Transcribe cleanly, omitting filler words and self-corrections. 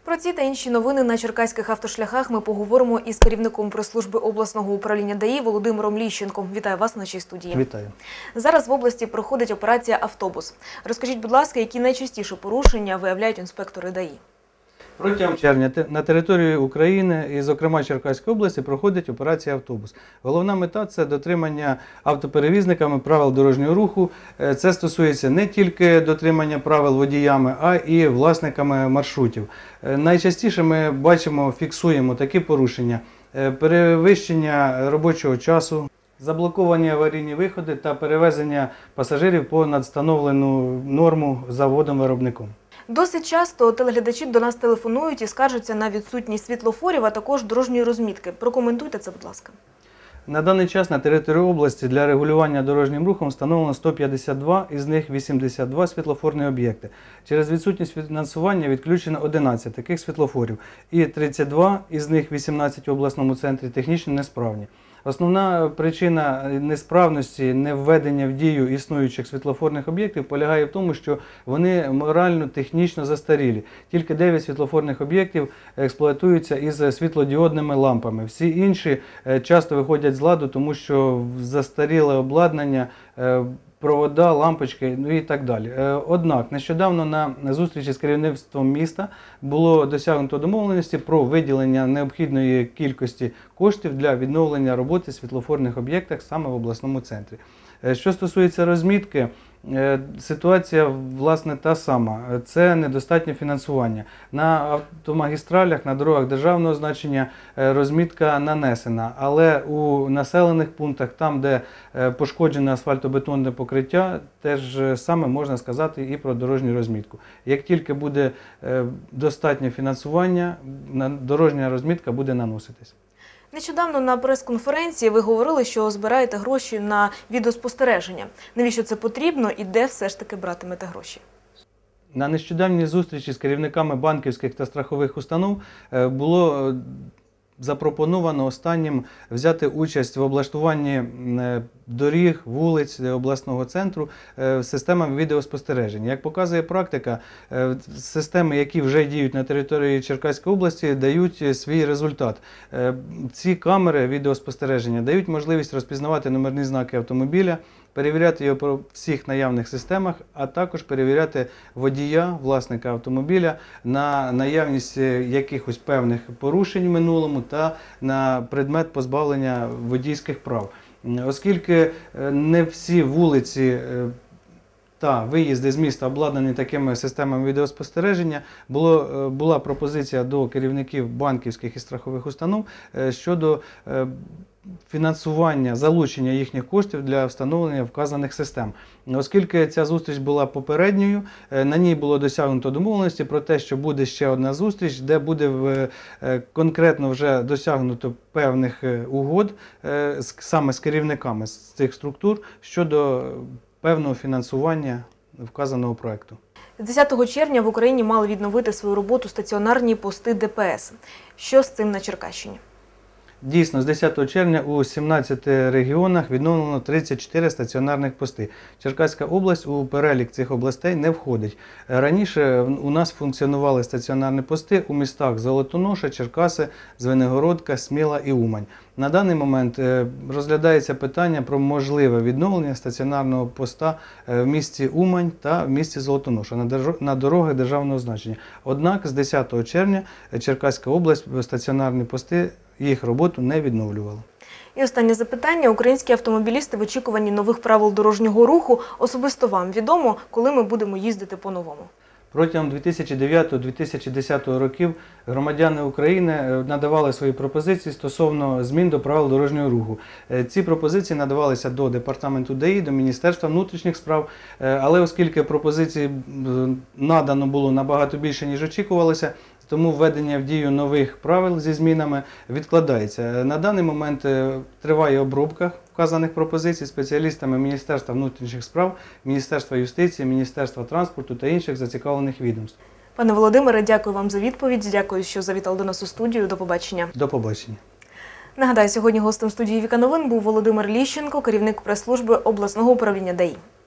Про ці та інші новини на черкаських автошляхах ми поговоримо із керівником прес-служби обласного управління ДАІ Володимиром Ліщенком. Вітаю вас в нашій студії. Вітаю. Зараз в області проходить операція «Автобус». Розкажіть, будь ласка, які найчастіше порушення виявляють інспектори ДАІ? Протягом червня на території України і, зокрема, Черкаської області проходить операція «Автобус». Головна мета – це дотримання автоперевізниками правил дорожнього руху. Це стосується не тільки дотримання правил водіями, а і власниками маршрутів. Найчастіше ми бачимо, фіксуємо такі порушення: перевищення робочого часу, заблоковані аварійні виходи та перевезення пасажирів понад встановлену норму заводом-виробником. Досить часто телеглядачі до нас телефонують і скаржаться на відсутність світлофорів, а також дорожньої розмітки. Прокоментуйте це, будь ласка. На даний час на території області для регулювання дорожнім рухом встановлено 152, із них 82 світлофорні об'єкти. Через відсутність фінансування відключено 11 таких світлофорів і 32, із них 18 в обласному центрі технічно несправні. Основна причина несправності, невведення в дію існуючих світлофорних об'єктів полягає в тому, що вони морально-технічно застарілі. Тільки 9 світлофорних об'єктів експлуатуються із світлодіодними лампами. Всі інші часто виходять з ладу, тому що застаріле обладнання, провода, лампочки, ну і так далі. Однак, нещодавно на зустрічі з керівництвом міста було досягнуто домовленості про виділення необхідної кількості коштів для відновлення роботи світлофорних об'єктах саме в обласному центрі. Що стосується розмітки, ситуація, власне, та сама. Це недостатнє фінансування. На автомагістралях, на дорогах державного значення розмітка нанесена, але у населених пунктах, там, де пошкоджене асфальтобетонне покриття, теж саме можна сказати і про дорожню розмітку. Як тільки буде достатнє фінансування, дорожня розмітка буде наноситись. Нещодавно на прес-конференції ви говорили, що збираєте гроші на відеоспостереження. Навіщо це потрібно і де все ж таки братимете гроші? На нещодавній зустрічі з керівниками банківських та страхових установ було запропоновано останнім взяти участь в облаштуванні доріг, вулиць обласного центру системами відеоспостереження. Як показує практика, системи, які вже діють на території Черкаської області, дають свій результат. Ці камери відеоспостереження дають можливість розпізнавати номерні знаки автомобіля, перевіряти його по всіх наявних системах, а також перевіряти водія, власника автомобіля на наявність якихось певних порушень в минулому та на предмет позбавлення водійських прав. Оскільки не всі вулиці та виїзди з міста обладнані такими системами відеоспостереження, була пропозиція до керівників банківських і страхових установ щодо фінансування, залучення їхніх коштів для встановлення вказаних систем. Оскільки ця зустріч була попередньою, на ній було досягнуто домовленості про те, що буде ще одна зустріч, де буде конкретно вже досягнуто певних угод саме з керівниками з цих структур щодо певного фінансування вказаного проєкту. З 10 червня в Україні мали відновити свою роботу стаціонарні пости ДПС. Що з цим на Черкащині? Дійсно, з 10 червня у 17 регіонах відновлено 34 стаціонарних пости. Черкаська область у перелік цих областей не входить. Раніше у нас функціонували стаціонарні пости у містах Золотоноша, Черкаси, Звенигородка, Сміла і Умань. На даний момент розглядається питання про можливе відновлення стаціонарного поста в місті Умань та в місті Золотоноша на дороги державного значення. Однак з 10 червня Черкаська область стаціонарні пости їх роботу не відновлювала. І останнє запитання. Українські автомобілісти в очікуванні нових правил дорожнього руху. Особисто вам відомо, коли ми будемо їздити по-новому? Протягом 2009-2010 років громадяни України надавали свої пропозиції стосовно змін до правил дорожнього руху. Ці пропозиції надавалися до Департаменту ДАІ, до Міністерства внутрішніх справ, але оскільки пропозицій надано було набагато більше, ніж очікувалося, тому введення в дію нових правил зі змінами відкладається. На даний момент триває обробка вказаних пропозицій спеціалістами Міністерства внутрішніх справ, Міністерства юстиції, Міністерства транспорту та інших зацікавлених відомств. Пане Володимире, дякую вам за відповідь. Дякую, що завітали до нас у студію. До побачення. До побачення. Нагадаю, сьогодні гостем студії «Віка Новин» був Володимир Ліщенко, керівник прес-служби обласного управління ДАІ.